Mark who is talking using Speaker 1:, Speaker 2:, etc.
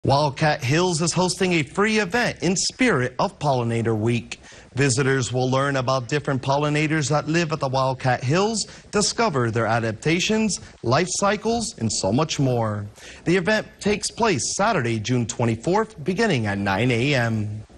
Speaker 1: Wildcat Hills is hosting a free event in spirit of Pollinator Week. Visitors will learn about different pollinators that live at the Wildcat Hills, discover their adaptations, life cycles, and so much more. The event takes place Saturday, June 24th, beginning at 9 a.m.